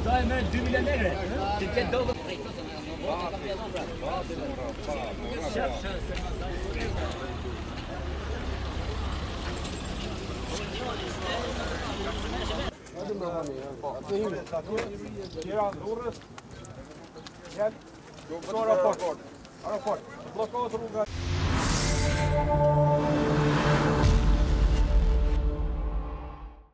Sa e merë 2 milionerë. Ti ke dogo. Tjera dhurës. Jel. Aeroport. Blokot rruga.